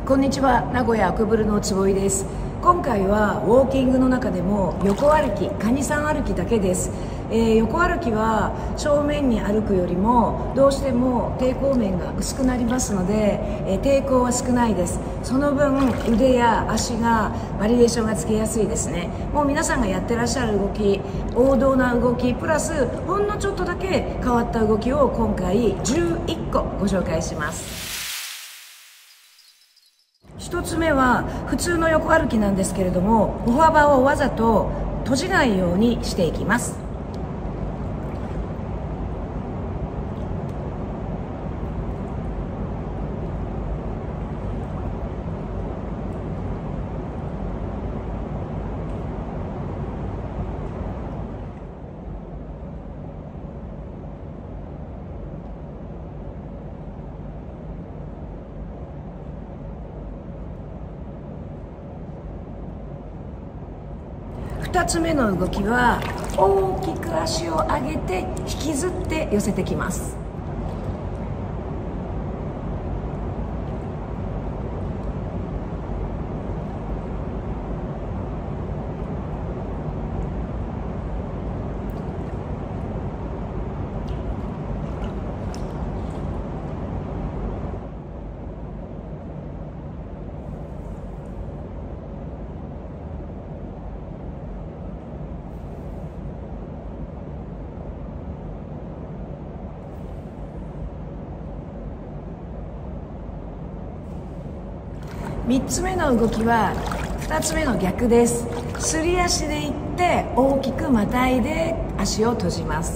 こんにちは、名古屋アクブルの坪井です。今回はウォーキングの中でも横歩き、カニさん歩きだけです。横歩きは正面に歩くよりもどうしても抵抗面が薄くなりますので、抵抗は少ないです。その分腕や足がバリエーションがつけやすいですね。もう皆さんがやってらっしゃる動き、王道な動きプラスほんのちょっとだけ変わった動きを今回11個ご紹介します。1つ目は普通の横歩きなんですけれども、歩幅をわざと閉じないようにしていきます。2つ目の動きは大きく足を上げて引きずって寄せてきます。3つ目の動きは2つ目の逆です。すり足でいって大きくまたいで足を閉じます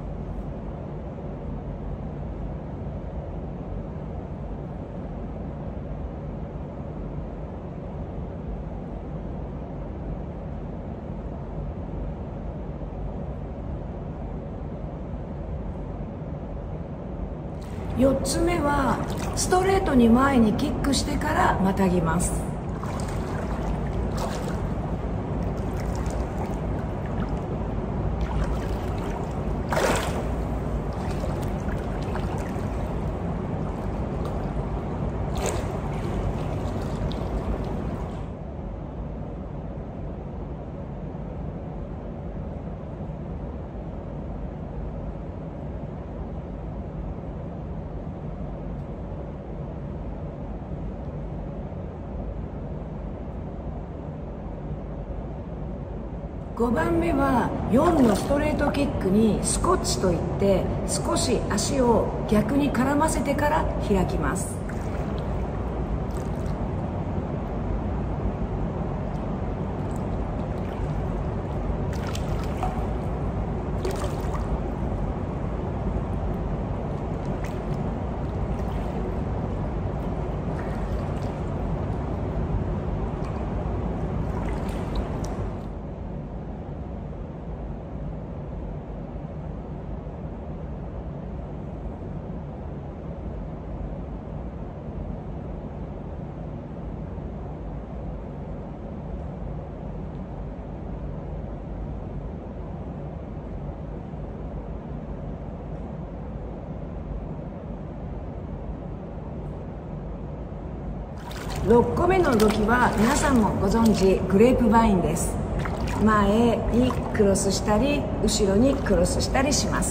。4つ目はストレートに前にキックしてからまたぎます。5番目は4のストレートキックにスコッチといって少し足を逆に絡ませてから開きます。6個目の動きは皆さんもご存知グレープバインです。前にクロスしたり後ろにクロスしたりします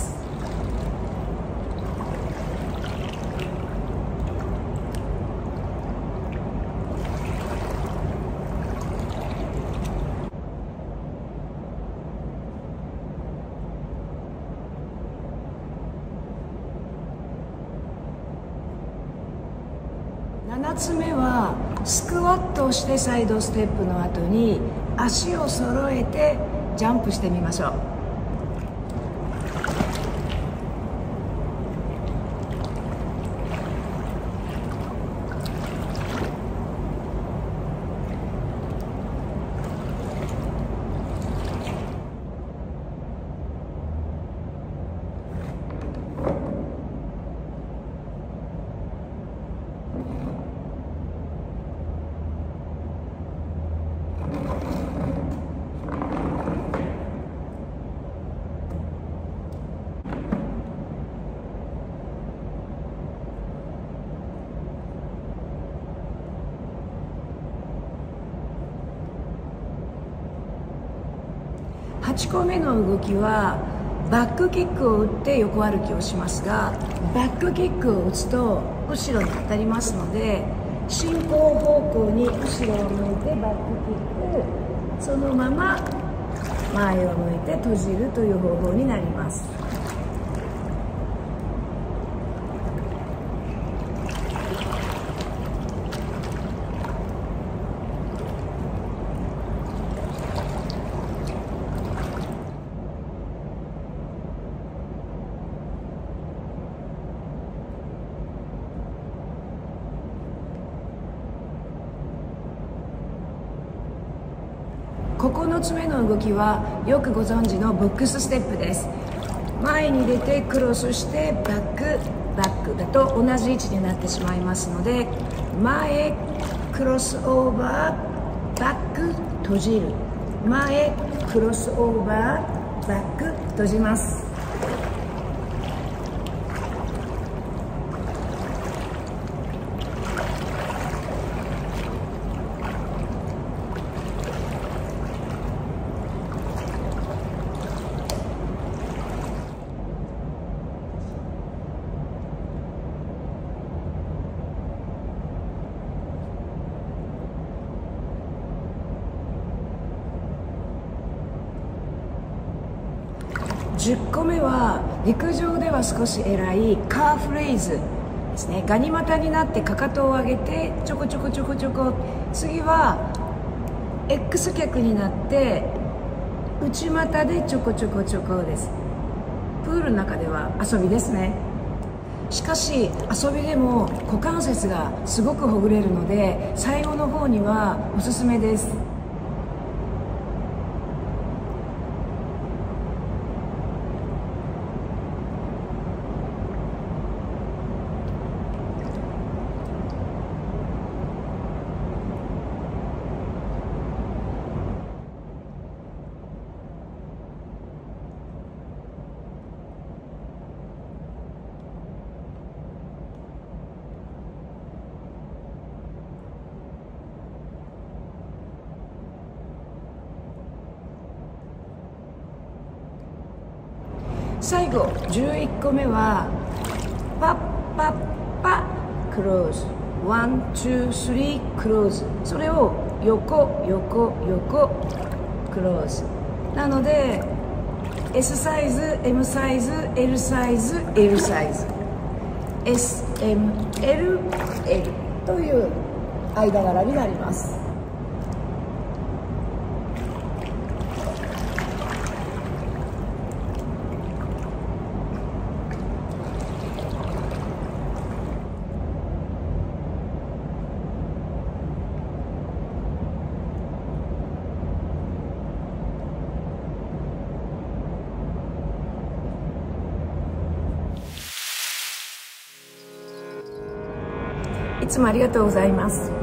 。7つ目はスクワットをしてサイドステップの後に足を揃えてジャンプしてみましょう。 8個目の動きはバックキックを打って横歩きをしますが、バックキックを打つと後ろに当たりますので、進行方向に後ろを向いてバックキック、そのまま前を向いて閉じるという方法になります。9つ目の動きはよくご存知のボックスステップです。前に出てクロスしてバックバックだと同じ位置になってしまいますので、前クロスオーバーバック閉じる、前クロスオーバーバック閉じます。10個目は陸上では少し偉いカーフレイズですね。ガニ股になってかかとを上げてちょこちょこちょこちょこ、次は X 脚になって内股でちょこちょこちょこです。プールの中では遊びですね。しかし遊びでも股関節がすごくほぐれるので、最後の方にはおすすめです。最後11個目はパッパッパクローズ、ワンツースリークローズ、それを横横横クローズなので S サイズ M サイズ L サイズ L サイズ SMLL という間柄になります。いつもありがとうございます。